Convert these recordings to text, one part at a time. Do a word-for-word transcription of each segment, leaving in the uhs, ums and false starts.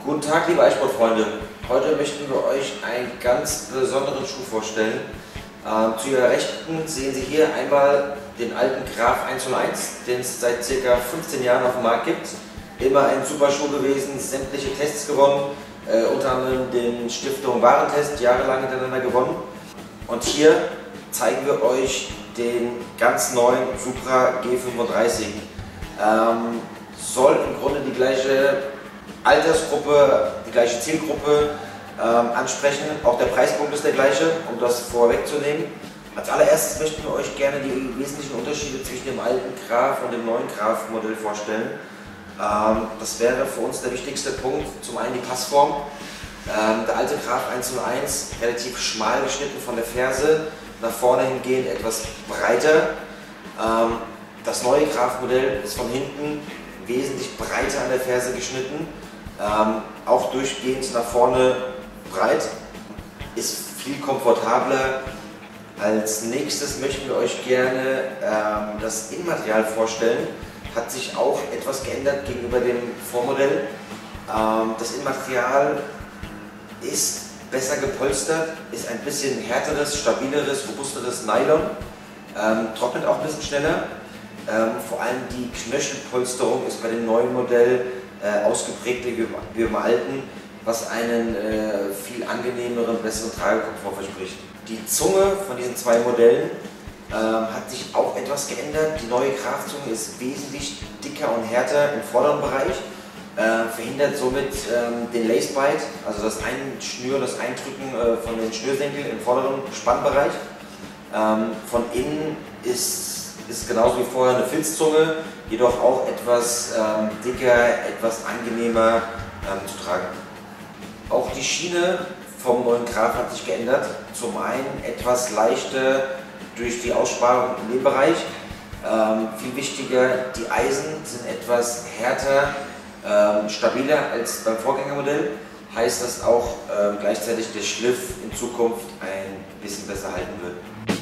Guten Tag, liebe Eissportfreunde. Heute möchten wir euch einen ganz besonderen Schuh vorstellen. Ähm, zu Ihrer Rechten sehen Sie hier einmal den alten Graf eins null eins, den es seit ca. fünfzehn Jahren auf dem Markt gibt. Immer ein super Schuh gewesen, sämtliche Tests gewonnen, äh, unter anderem den Stiftung Warentest jahrelang hintereinander gewonnen. Und hier zeigen wir euch den ganz neuen Supra G fünfunddreißig. Ähm, soll im Grunde die gleiche Altersgruppe, die gleiche Zielgruppe ähm, ansprechen. Auch der Preispunkt ist der gleiche, um das vorwegzunehmen. Als allererstes möchten wir euch gerne die wesentlichen Unterschiede zwischen dem alten Graf und dem neuen Graf Modell vorstellen. Ähm, das wäre für uns der wichtigste Punkt. Zum einen die Passform. Ähm, der alte Graf eins null eins relativ schmal geschnitten von der Ferse, nach vorne hingehend etwas breiter. Ähm, das neue Graf Modell ist von hinten wesentlich breiter an der Ferse geschnitten, ähm, auch durchgehend nach vorne breit, ist viel komfortabler. Als nächstes möchten wir euch gerne ähm, das Innenmaterial vorstellen. Hat sich auch etwas geändert gegenüber dem Vormodell. Ähm, das Innenmaterial ist besser gepolstert, ist ein bisschen härteres, stabileres, robusteres Nylon, ähm, trocknet auch ein bisschen schneller. Ähm, vor allem die Knöchelpolsterung ist bei dem neuen Modell äh, ausgeprägter wie beim alten, was einen äh, viel angenehmeren, besseren Tragekomfort verspricht. Die Zunge von diesen zwei Modellen ähm, hat sich auch etwas geändert. Die neue Grafzunge ist wesentlich dicker und härter im vorderen Bereich, äh, verhindert somit ähm, den Lacebite, also das Einschnüren, das Eindrücken äh, von den Schnürsenkeln im vorderen Spannbereich. Ähm, von innen ist ist genauso wie vorher eine Filzzunge, jedoch auch etwas ähm, dicker, etwas angenehmer ähm, zu tragen. Auch die Schiene vom neuen Graf hat sich geändert. Zum einen etwas leichter durch die Aussparung im Nebenbereich. Ähm, viel wichtiger, die Eisen sind etwas härter, ähm, stabiler als beim Vorgängermodell. Heißt, dass auch ähm, gleichzeitig der Schliff in Zukunft ein bisschen besser halten wird.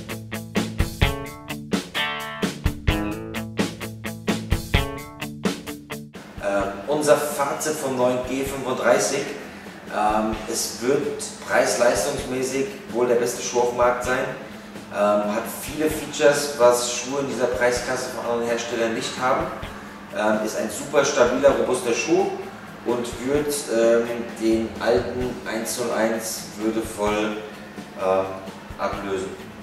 Ähm, unser Fazit vom neuen G fünfunddreißig, ähm, es wird preis-leistungsmäßig wohl der beste Schuh auf dem Markt sein, ähm, hat viele Features, was Schuhe in dieser Preisklasse von anderen Herstellern nicht haben, ähm, ist ein super stabiler, robuster Schuh und wird ähm, den alten eins null eins würdevoll ähm, ablösen.